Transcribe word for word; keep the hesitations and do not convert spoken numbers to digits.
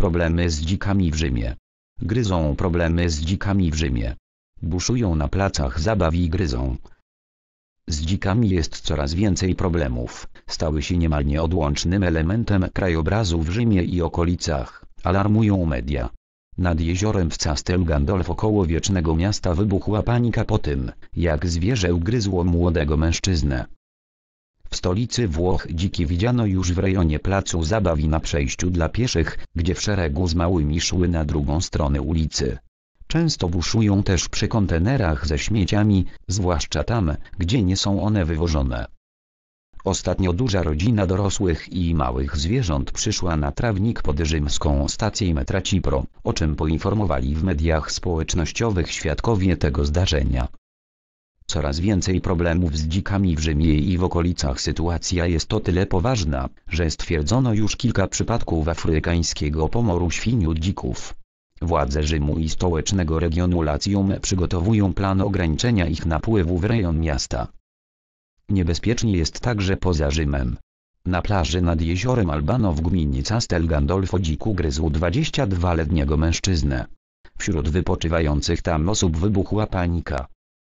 Problemy z dzikami w Rzymie. Gryzą problemy z dzikami w Rzymie. Buszują na placach zabaw i gryzą. Z dzikami jest coraz więcej problemów, stały się niemal nieodłącznym elementem krajobrazu w Rzymie i okolicach, alarmują media. Nad jeziorem w Castel Gandolfo koło wiecznego miasta wybuchła panika po tym, jak zwierzę ugryzło młodego mężczyznę. W stolicy Włoch dziki widziano już w rejonie placu zabaw i na przejściu dla pieszych, gdzie w szeregu z małymi szły na drugą stronę ulicy. Często buszują też przy kontenerach ze śmieciami, zwłaszcza tam, gdzie nie są one wywożone. Ostatnio duża rodzina dorosłych i małych zwierząt przyszła na trawnik pod rzymską stację metra Cipro, o czym poinformowali w mediach społecznościowych świadkowie tego zdarzenia. Coraz więcej problemów z dzikami w Rzymie i w okolicach. Sytuacja jest o tyle poważna, że stwierdzono już kilka przypadków afrykańskiego pomoru świń u dzików. Władze Rzymu i stołecznego regionu Latium przygotowują plan ograniczenia ich napływu w rejon miasta. Niebezpiecznie jest także poza Rzymem. Na plaży nad jeziorem Albano w gminie Castel Gandolfo dzik ugryzł dwudziestodwuletniego mężczyznę. Wśród wypoczywających tam osób wybuchła panika.